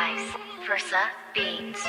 Vice Versa Beats.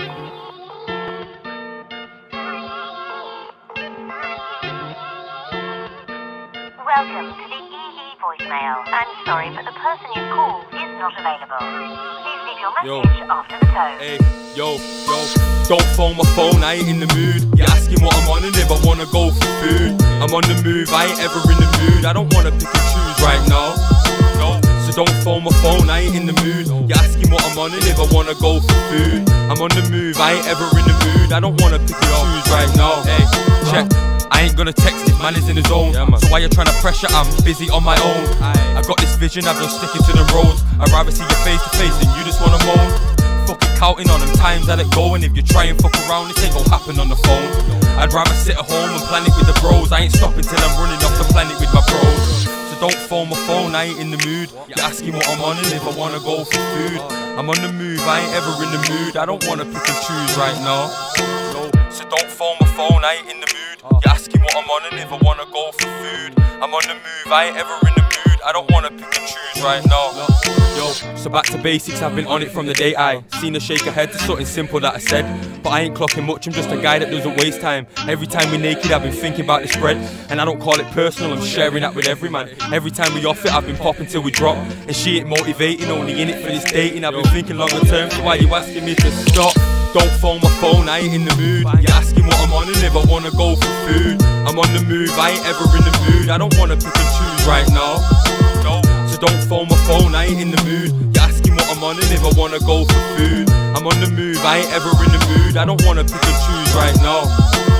Welcome to the EE voicemail. I'm sorry, but the person you called is not available. Please leave your message after the tone. Hey, yo, don't phone my phone, I ain't in the mood. You're asking what I'm on and if I wanna go for food. I'm on the move, I ain't ever in the mood. I don't wanna pick and choose right now. No, so don't phone my phone, I ain't in the mood. You're asking what I'm on and if I wanna go for food. I'm on the move, I ain't ever in the mood. I don't wanna pick and choose right now. Hey, check. I ain't gonna text if man is in his own. So why you tryna pressure? I'm busy on my own. I got this vision, I've been sticking to the roads. I'd rather see you face to face than you just wanna moan. Fucking counting on them times I let go, and if you try and fuck around, this ain't gon' happen on the phone. I'd rather sit at home and plan it with the bros. I ain't stopping till I'm running off the planet with my bros. So don't phone my phone, I ain't in the mood. You're asking what I'm on and if I wanna go for food. I'm on the move, I ain't ever in the mood. I don't wanna pick and choose right now. So don't phone my phone, I ain't in the mood. You're asking what I'm on and if I wanna go for food. I'm on the move, I ain't ever in the mood. I don't wanna pick and choose right now. Yo, so back to basics, I've been on it from the day I seen her shake her head to something simple that I said. But I ain't clocking much, I'm just a guy that doesn't waste time. Every time we're naked, I've been thinking about the spread. And I don't call it personal, I'm sharing that with every man. Every time we off it, I've been popping till we drop. And she ain't motivating, only in it for this dating. I've been thinking longer term, so why you asking me to stop? Don't phone my phone, I ain't in the mood. You're asking what I'm on and if I wanna go for food. I'm on the move, I ain't ever in the mood. I don't wanna pick and choose right now. No, so don't phone my phone, I ain't in the mood. You're asking what I'm on and if I wanna go for food. I'm on the move, I ain't ever in the mood. I don't wanna pick and choose right now.